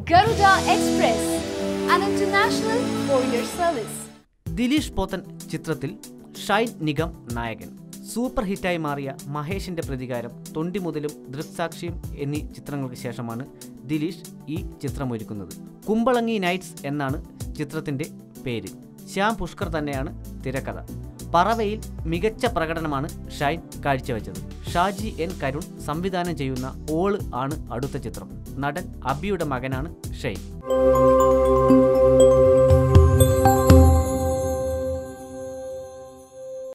Garuda Express, an international courier service. Dileesh Pothan ചിത്രത്തിൽ ഷൈൻ നിഗം നായകൻ. Super ഹിറ്റായി മാറിയ മഹേഷിന്റെ പ്രതികാരം, തൊണ്ടിമുതലും ദൃക്സാക്ഷിയും എന്നീ ചിത്രങ്ങൾക്ക് ശേഷമാണ് ദിലീഷ് ഈ ചിത്രമൊരുക്കുന്നത്. കുമ്പളങ്ങി നൈറ്റ്സ് എന്നാണ് ചിത്രത്തിന്റെ പേര്. ശ്യാം പുഷ്കർ തന്നെയാണ് തിരക്കഥ. പറവയിൽ മികച്ച പ്രകടനമാണ് ഷൈൻ കാഴ്ചവെച്ചത്. ഷാജി എൻ കരുൺ സംവിധാനം ചെയ്യുന്ന ഓള് ആണ് അടുത്ത ചിത്രം. നടൻ അബിയുടെ മകനാണ് ഷൈൻ.